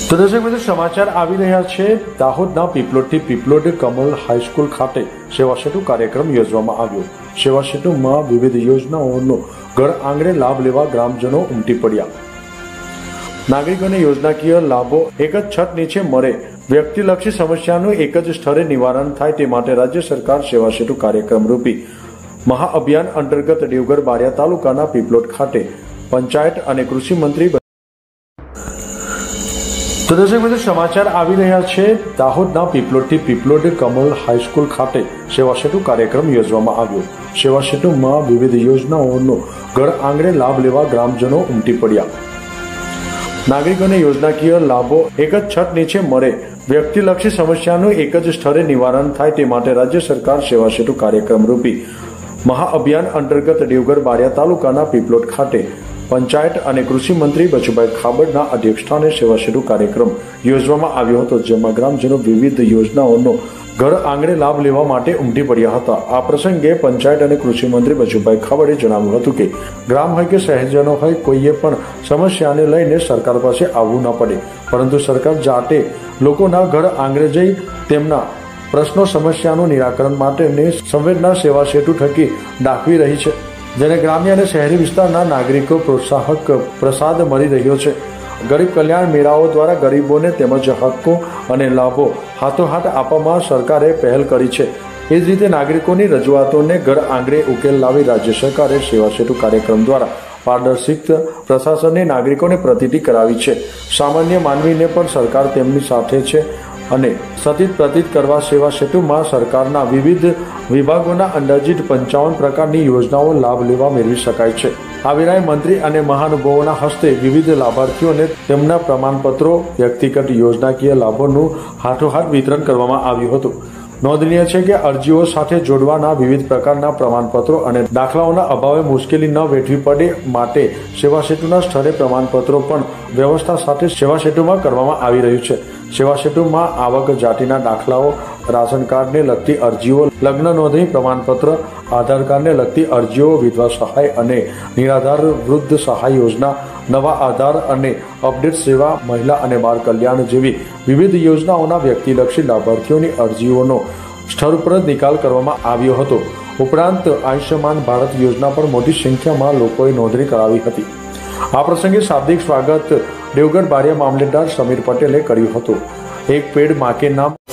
તો દર્શક મિત્રો સમાચાર આવી રહ્યા છે। દાહોદના પીપલોદથી પીપલોદ કમલ હાઈસ્કૂલ ખાતે સેવા સેતુ કાર્યક્રમ યોજવામાં આવ્યો। સેવા સેતુમાં વિવિધ યોજનાઓનો ઘર આંગણે લાભ લેવા ગ્રામજનો ઉમટી પડ્યા। નાગરિકોને યોજનાકીય લાભો એક જ છત નીચે મળે, વ્યક્તિલક્ષી સમસ્યાનું એક જ સ્થળે નિવારણ થાય તે માટે રાજ્ય સરકાર સેવા સેતુ કાર્યક્રમ રૂપી મહાઅભિયાન અંતર્ગત દેવગઢ બારિયા તાલુકાના પીપલોદ ખાતે પંચાયત અને કૃષિ મંત્રી તો દર્શક મિત્રો સમાચાર આવી રહ્યા છે। દાહોદના પીપલોદથી પીપલોદ કમલ હાઈસ્કૂલ ખાતે સેવા સેતુ કાર્યક્રમ યોજવામાં આવ્યો। સેવા સેતુમાં વિવિધ યોજનાઓનો ઘર આંગણે લાભ લેવા ગ્રામજનો ઉમટી પડ્યા। નાગરિકોને યોજનાકીય લાભો એક જ છત નીચે મળે, વ્યક્તિલક્ષી સમસ્યાનું એક જ સ્થળે નિવારણ થાય તે માટે રાજ્ય સરકાર સેવા સેતુ કાર્યક્રમ રૂપી મહાઅભિયાન અંતર્ગત દેવગઢ બારિયા તાલુકાના પીપલોદ ખાતે પંચાયત અને કૃષિ મંત્રી બચુભાઈ ખાબડના અધ્યક્ષસ્થાને સેવા સેતુ કાર્યક્રમ યોજવામાં આવ્યો હતો, જેમાં ગ્રામજનો વિવિધ યોજનાઓનો ઘર આંગણે લાભ લેવા માટે ઉમટી પડ્યા હતા। આ પ્રસંગે પંચાયત અને કૃષિ મંત્રી બચુભાઈ ખાબડે જણાવ્યું હતું કે ગ્રામ હોય કે શહેરજનો હોય, કોઈએ પણ સમસ્યાને લઈને સરકાર પાસે આવવું ન પડે, પરંતુ સરકાર જાતે લોકોના ઘર આંગણે જઈ તેમના પ્રશ્નો સમસ્યાનું નિરાકરણ માટેની સંવેદના સેવા સેતુ થકી દાખવી રહી છે, જેને ગ્રામ્ય અને શહેરી વિસ્તારના નાગરિકો પ્રોત્સાહક પ્રસાદ મળી રહ્યો છે। ગરીબ કલ્યાણ મેળાઓ દ્વારા ગરીબોને તેમજ હક્કો અને લાભો હાથોહાથ આપવામાં સરકારે પહેલ કરી છે। એ જ રીતે નાગરિકોની રજૂઆતોને ઘર આંગણે ઉકેલ લાવી રાજ્ય સરકારે સેવા સેતુ કાર્યક્રમ દ્વારા પારદર્શિક પ્રશાસનને નાગરિકોને પ્રતીતિ કરાવી છે। સામાન્ય માનવીને પણ સરકાર તેમની સાથે છે અને સતીત પ્રતીત કરવા સેવા સેતુમાં સરકારના વિવિધ વિભાગોના અંદાજિત 55 પ્રકારની યોજનાઓ લાભ લેવા મેળવી શકાય છે। આ વેળાએ મંત્રી અને મહાનુભાવોના હસ્તે વિવિધ લાભાર્થીઓને તેમના પ્રમાણપત્રો, વ્યક્તિગત યોજનાકીય લાભોનું હાથોહાથ વિતરણ કરવામાં આવ્યું હતું। નોંધનીય છે કે અરજીઓ સાથે જોડવાના વિવિધ પ્રકારના પ્રમાણપત્રો અને દાખલાઓના અભાવે મુશ્કેલી ન વેઠવી પડે માટે સેવા સેતુના સ્થળે પ્રમાણપત્રો પણ વ્યવસ્થા સાથે સેવા સેતુમાં કરવામાં આવી રહ્યું છે। સેવા સેતુમાં આવક જાતિના દાખલાઓ, રાશન કાર્ડને લગતી અરજીઓ, લગ્ન નોંધણી પ્રમાણપત્ર, આધાર કાર્ડને લગતી અરજીઓ, વિધવા સહાય અને નિરાધાર વૃદ્ધ સહાય યોજના, નવા આધાર અને અપડેટ સેવા, મહિલા અને બાળ કલ્યાણ જેવી વિવિધ યોજનાઓના વ્યક્તિલક્ષી લાભાર્થીઓની અરજીઓનો સ્થળ પર જ નિકાલ કરવામાં આવ્યો હતો। ઉપરાંત આયુષ્યમાન ભારત યોજના પર મોટી સંખ્યામાં લોકોએ નોંધણી કરાવી હતી। આ પ્રસંગે શાબ્દિક સ્વાગત દેવગઢ બારિયા મામલતદાર સમીર પટેલે કર્યું હતું। એક પેડ માં કે નામ